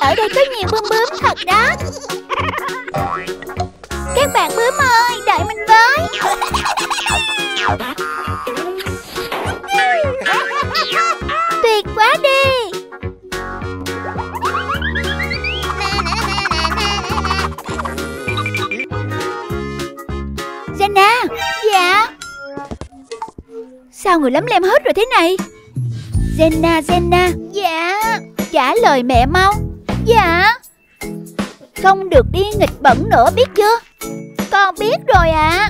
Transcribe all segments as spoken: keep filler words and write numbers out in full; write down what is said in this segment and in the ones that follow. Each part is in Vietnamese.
Ở đây có nhiều bướm bướm thật đó. Các bạn bướm ơi, đợi mình với. Tuyệt quá đi. Jenna. Dạ. Sao người lấm lem hết rồi thế này? Jenna, Jenna. Dạ. Trả lời mẹ mau. Dạ. Không được đi nghịch bẩn nữa biết chưa? Con biết rồi ạ. À.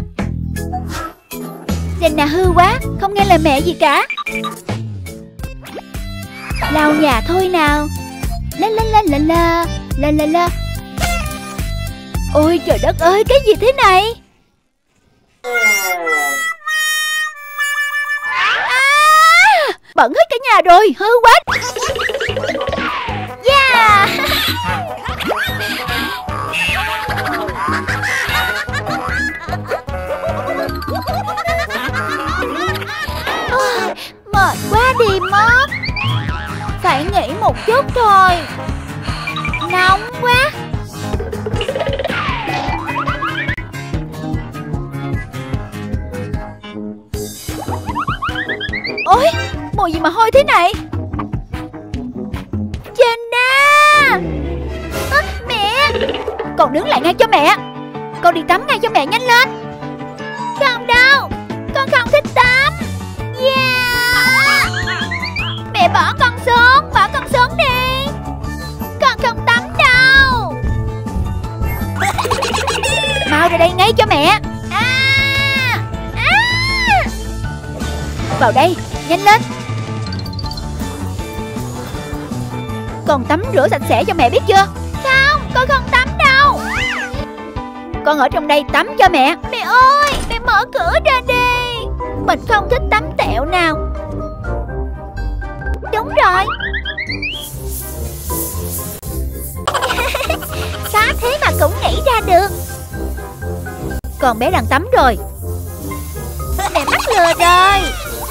Jenna hư quá, không nghe lời mẹ gì cả. Lau nhà thôi nào. La la la la la la la la. Ôi trời đất ơi, cái gì thế này? À, bẩn hết cả nhà rồi, hư quá. Yeah. Ôi, mệt quá đi mất. Phải nghỉ một chút thôi. Nóng quá. Ôi, mùi gì mà hôi thế này? Jenna. À, mẹ. Con đứng lại ngay cho mẹ. Con đi tắm ngay cho mẹ, nhanh lên. Không đâu, con không thích tắm. Yeah. Mẹ bỏ con xuống, bỏ con xuống đi. Con không tắm đâu. Mau ra đây ngay cho mẹ. À. À. Vào đây, nhanh lên. Con tắm rửa sạch sẽ cho mẹ biết chưa? Không, con không tắm đâu. Con ở trong đây tắm cho mẹ. Mẹ ơi, mẹ mở cửa ra đi. Mình không thích tắm tẹo nào. Đúng rồi. Có thế mà cũng nghĩ ra được. Con bé đang tắm rồi. Mẹ mắc lừa rồi.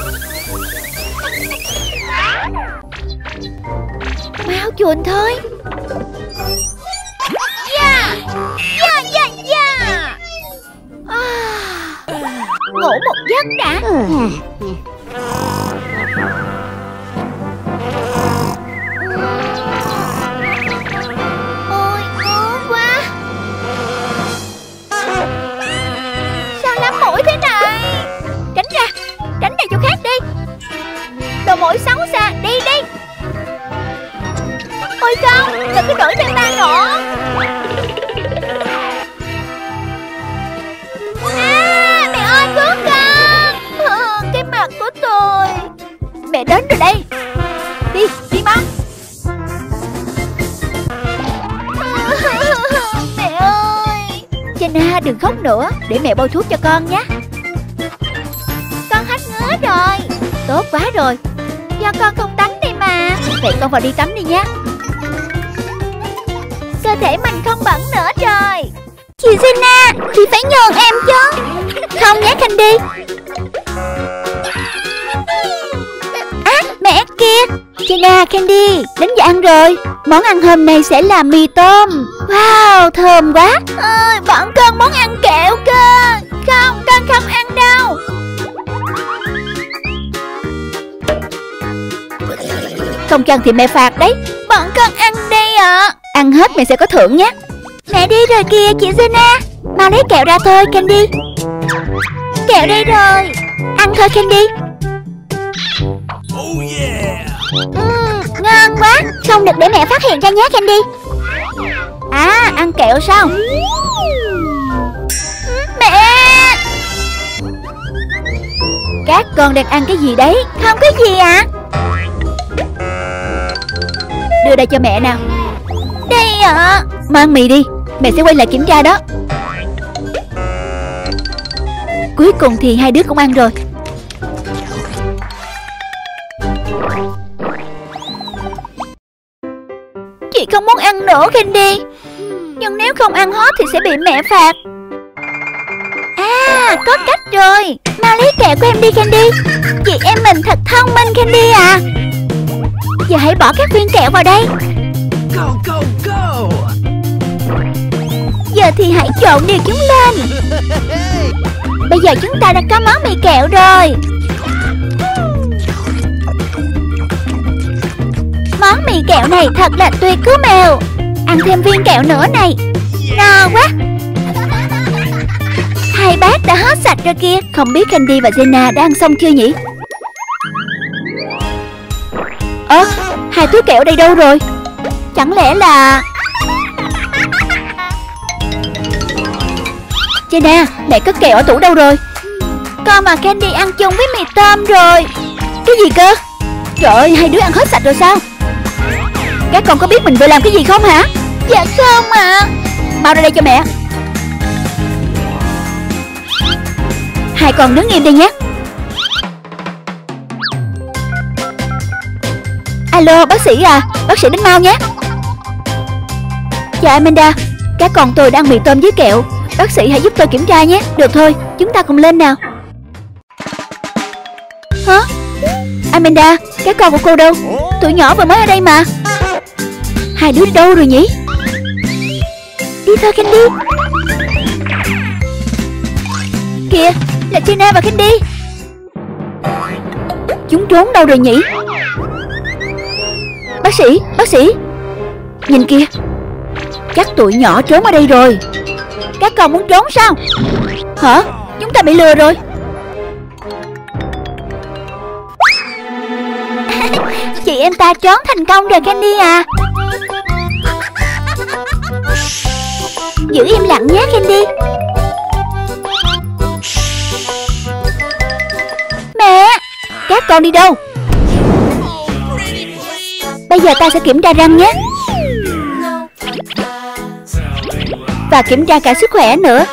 Mau chuồn thôi. Yeah. Yeah, yeah, yeah. À, ngủ một giấc đã. Ôi, ngứa quá. Sao lắm mũi thế này? Tránh ra, tránh ra chỗ khác đi. Đồ mũi xấu xa, đi đi. Ôi không, đừng có đuổi theo ta nữa. À, mẹ ơi cứu con. À, cái mặt của tôi. Mẹ đến rồi đây. Đi, đi mau. À, mẹ ơi. Jenna đừng khóc nữa, để mẹ bôi thuốc cho con nhé. Con hết ngứa rồi. Tốt quá rồi. Do con không tắm đi mà. Vậy con vào đi tắm đi nhé. Cơ thể mình không bẩn nữa rồi. Chị Jenna, chị phải nhường em chứ. Không nhé Candy. À, mẹ kìa. Jenna, Candy, đến giờ ăn rồi. Món ăn hôm nay sẽ là mì tôm. Wow, thơm quá. Ơi, bọn con muốn ăn kẹo cơ. Không, con không ăn đâu. Không cho thì mẹ phạt đấy. Bọn con ăn đi ạ. À. Ăn hết mẹ sẽ có thưởng nhé. Mẹ đi rồi kìa chị Jenna. Mau lấy kẹo ra thôi Candy. Kẹo đây rồi. Ăn thôi Candy. Oh yeah. uhm, Ngon quá. Không được để mẹ phát hiện ra nhé Candy. À, ăn kẹo sao? Mẹ. Các con đang ăn cái gì đấy? Không có gì ạ. À? Đưa đây cho mẹ nào. Đây ạ. À. Mang mì đi, mẹ sẽ quay lại kiểm tra đó. Cuối cùng thì hai đứa cũng ăn rồi. Chị không muốn ăn nữa Candy. Nhưng nếu không ăn hết thì sẽ bị mẹ phạt. À, có cách rồi. Mau lấy kẹo của em đi Candy. Chị em mình thật thông minh Candy à. Giờ hãy bỏ các viên kẹo vào đây. Go, go. thì hãy trộn đều chúng lên. Bây giờ chúng ta đã có món mì kẹo rồi. Món mì kẹo này thật là tuyệt cứu mèo. Ăn thêm viên kẹo nữa này. Ngon quá. Hai bát đã hết sạch rồi kia. Không biết Candy và Jenna đã ăn xong chưa nhỉ? Ơ, à, hai túi kẹo đây đâu rồi? Chẳng lẽ là... Jenna, mẹ cất kẹo ở tủ đâu rồi? Con mà Candy ăn chung với mì tôm rồi. Cái gì cơ? Trời ơi, hai đứa ăn hết sạch rồi sao? Các con có biết mình vừa làm cái gì không hả? Dạ không ạ. À. Mau ra đây cho mẹ. Hai con đứng im đi nhé. Alo, bác sĩ à, bác sĩ đến mau nhé. Dạ Amanda, các con tôi đang mì tôm với kẹo. Bác sĩ hãy giúp tôi kiểm tra nhé. Được thôi, chúng ta cùng lên nào. Hả? Amanda, các con của cô đâu? Tụi nhỏ vừa mới ở đây mà. Hai đứa đi đâu rồi nhỉ? Đi thôi Candy. Kìa, là Jenna và Candy. Chúng trốn đâu rồi nhỉ? Bác sĩ, bác sĩ, nhìn kìa. Chắc tụi nhỏ trốn ở đây rồi. Các con muốn trốn sao? Hả? Chúng ta bị lừa rồi. Chị em ta trốn thành công rồi Candy à. Giữ im lặng nhé Candy. Mẹ, các con đi đâu? Bây giờ ta sẽ kiểm tra răng nhé. Và kiểm tra cả sức khỏe nữa.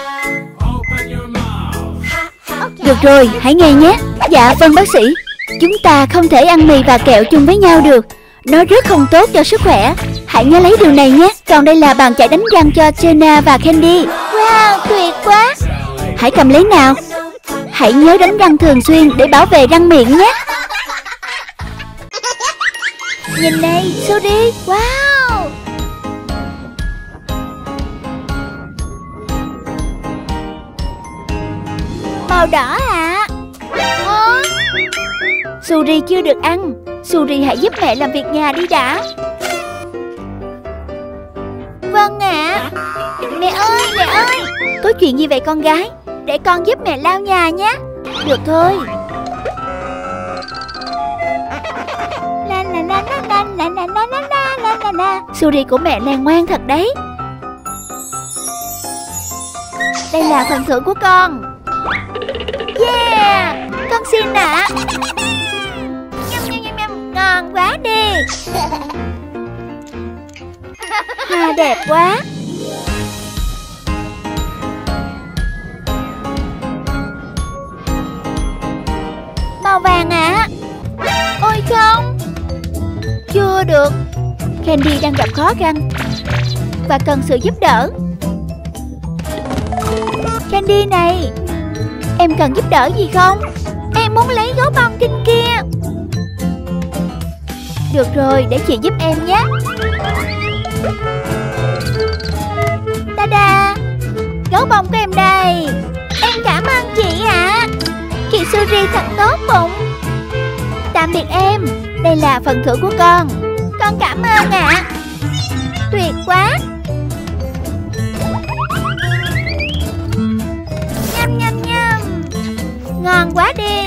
Được rồi, hãy nghe nhé. Dạ vâng bác sĩ. Chúng ta không thể ăn mì và kẹo chung với nhau được. Nó rất không tốt cho sức khỏe. Hãy nhớ lấy điều này nhé. Còn đây là bàn chải đánh răng cho Jenna và Candy. Wow, tuyệt quá. Hãy cầm lấy nào. Hãy nhớ đánh răng thường xuyên để bảo vệ răng miệng nhé. Nhìn này, Suri. Wow. Màu đỏ ạ. À? Suri chưa được ăn. Suri hãy giúp mẹ làm việc nhà đi đã. Vâng ạ. À. Mẹ ơi, mẹ ơi. Có chuyện gì vậy con gái? Để con giúp mẹ lau nhà nhé. Được thôi. La la la la la la la la la la la la. Suri của mẹ này ngoan thật đấy. Đây là phần thưởng của con. Yeah, con xin ạ. À. Nhâm nhâm nhâm nhâm, ngon quá đi. Hoa đẹp quá. Màu vàng ạ. À. Ôi không, chưa được. Candy đang gặp khó khăn và cần sự giúp đỡ. Candy này, em cần giúp đỡ gì không? Em muốn lấy gấu bông trên kia. Được rồi, để chị giúp em nhé. Ta-da, gấu bông của em đây. Em cảm ơn chị ạ. À. Chị Suri thật tốt bụng. Tạm biệt em. Đây là phần thưởng của con. Con cảm ơn ạ. À. Tuyệt quá. Nhâm nhâm nhâm. Ngon quá đi.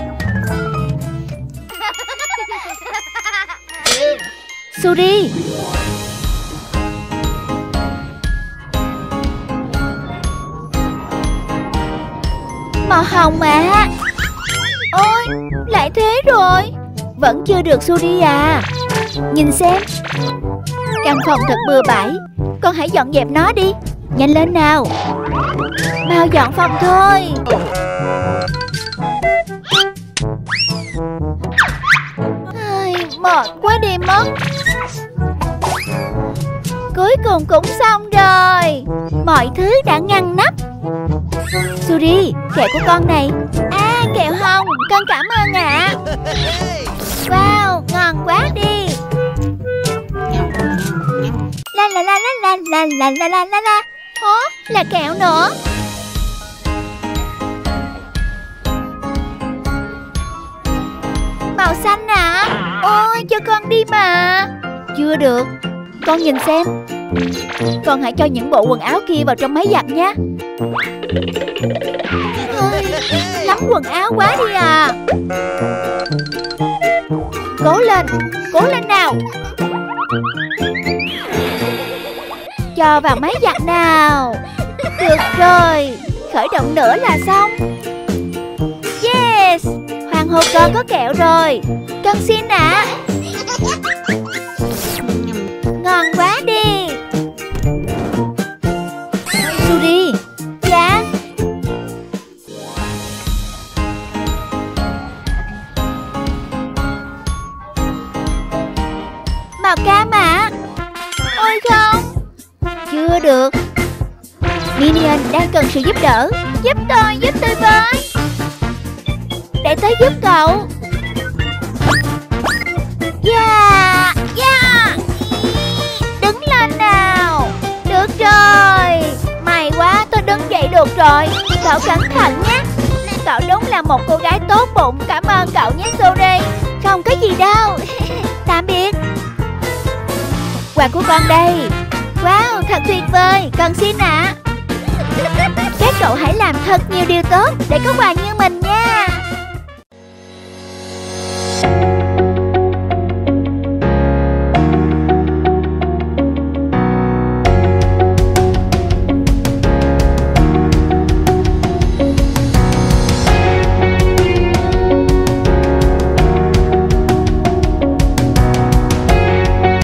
Suri. Màu hồng à. Ôi, lại thế rồi. Vẫn chưa được Suri à. Nhìn xem. Căn phòng thật bừa bãi. Con hãy dọn dẹp nó đi. Nhanh lên nào. Mau dọn phòng thôi. Ai, mệt quá đi mất. Cuối cùng cũng xong rồi. Mọi thứ đã ngăn nắp. Suri, kẹo của con này. À, kẹo hồng, con cảm ơn ạ. À. Wow, ngon quá đi. La la la la la la la la la la la. Ố, là kẹo nữa. Màu xanh à? Ôi, cho con đi mà. Chưa được. Con nhìn xem. Con hãy cho những bộ quần áo kia vào trong máy giặt nha. Ôi, lắm quần áo quá đi à. Cố lên, cố lên nào. Cho vào máy giặt nào. Được rồi, khởi động nữa là xong. Yes, Hoàng hôn con có kẹo rồi. Con xin ạ. Ngon quá đi. Suri. Dạ. Màu cam ạ. Ôi không, chưa được. Minion đang cần sự giúp đỡ. Giúp tôi, giúp tôi với. Để tới giúp cậu. Yeah, yeah. Đứng lên nào. Được rồi. May quá, tôi đứng dậy được rồi. Cậu cẩn thận nhé. Cậu đúng là một cô gái tốt bụng. Cảm ơn cậu nhé Suri. Không có gì đâu. Tạm biệt. Quà của con đây. Wow, thật tuyệt vời. Con xin ạ. Các cậu hãy làm thật nhiều điều tốt để có quà như mình nha.